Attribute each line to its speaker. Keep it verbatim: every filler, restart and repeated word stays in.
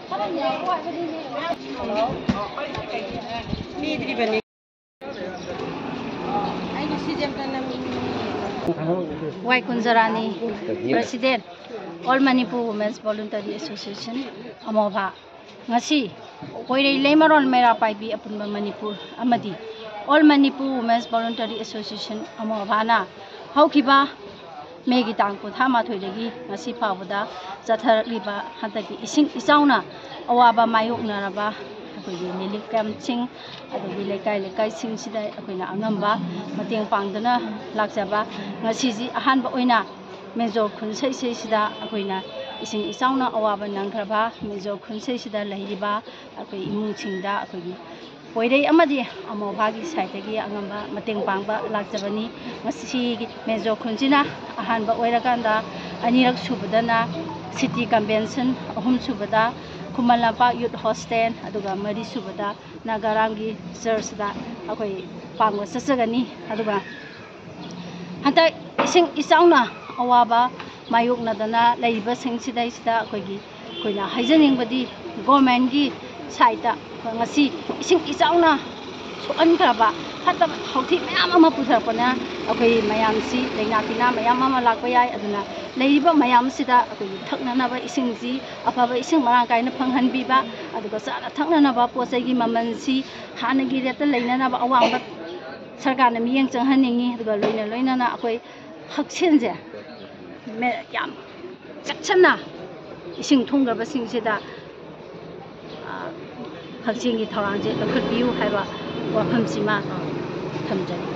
Speaker 1: Wai Kunjarani, President, All Manipur Women's Voluntary Association, Amova. Ngasi, Koirei Lemaron Mera Paibi upon Manipur, Amadi. All Manipur Women's Voluntary Association, Amovana. Haukiba, Megitang Kutama Twilegi, Ngasi Pavada, Zatar Liba, Hantaki, Ising Isauna, Awaba Mayuk Naraba. Lili Kam Ching, the Lekai Lekai Sing Sida, Aquina Anamba, Mating Pangdana, Laxaba, Nasizi, Ahanba Oina, Mezo Kunsei Sida, Aquina, Ising Isauna, Awaba Nankraba, Mezo Kunsei Sida, Lahiba, Aqui Imuchinda, Aqui. Poide Amadi, Amovagi Saitagi, Angamba, Mating Pangba, Laxabani, Masi, Mezo Kunsina, Ahanba Oiraganda, Anirak Subadana, City Convention, Home Subada. Kumalapa Youth Hostel, Aduga Mari Subada, Nagarangi Church da, Akoi Pangwa Sasagani, Aduga Hanta Ising Isauna, Awaba, Mayuk Nadana, Laiba Sing Sida Sida, Kogi, Koina, Hizaning Badi, Gomangi, Saita, Ngasi, Ising Isauna, so Ankraba, Hata Hoti Mayama Putapana, Okay, Mayamsi, Lenatina, Mayama Lakoya, Aduna. Laiba Mayam Sida, Taknanaba Isingzi, Apava Ising Maraka in a Panghan Biba, Adugasa, Taknanaba, Posegi Mamansi, Hanagi at the Lanaba Awang, but Sargana Miang Haningi, the Lina Lina Akwe, Haksinze, Yam, Chachana, Ising Tunga Basing Sida, Haksingi Taranje, the good view, Hava, Wakamsima, Tamjan.